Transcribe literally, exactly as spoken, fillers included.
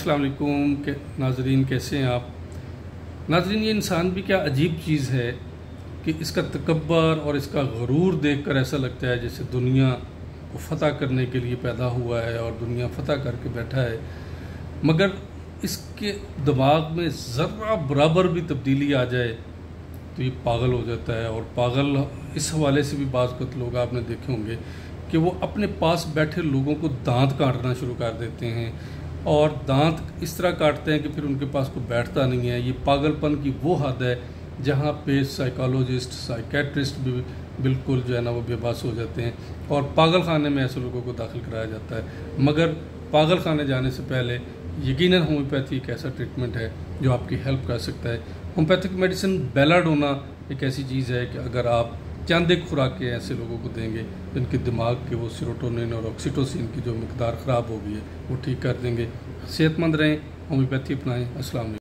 अस्सलाम वालेकुम के नाजरीन, कैसे हैं आप नाजरीन। ये इंसान भी क्या अजीब चीज़ है कि इसका तकब्बर और इसका गरूर देखकर ऐसा लगता है जैसे दुनिया को फ़तह करने के लिए पैदा हुआ है और दुनिया फ़तह करके बैठा है, मगर इसके दिमाग में ज़र्रा बराबर भी तब्दीली आ जाए तो ये पागल हो जाता है। और पागल इस हवाले से भी बाज़ लोग आपने देखे होंगे कि वो अपने पास बैठे लोगों को दांत काटना शुरू कर देते हैं और दांत इस तरह काटते हैं कि फिर उनके पास कोई बैठता नहीं है। ये पागलपन की वो हद है जहाँ पे साइकोलॉजिस्ट साइकेट्रिस्ट भी बिल्कुल जो है ना वो बेबस हो जाते हैं और पागल खाने में ऐसे लोगों को दाखिल कराया जाता है। मगर पागल खाने जाने से पहले यकीनन होम्योपैथी एक ऐसा ट्रीटमेंट है जो आपकी हेल्प कर सकता है। होम्योपैथिक मेडिसिन बेलाडोना एक ऐसी चीज़ है कि अगर आप चंद एक खुराकें ऐसे लोगों को देंगे जिनके दिमाग के वो सीरोटोनिन और ऑक्सीटोसिन की जो मिकदार ख़राब हो गई है वो ठीक कर देंगे। सेहतमंद रहें, होम्योपैथी अपनाएं। अस्सलाम वालेकुम।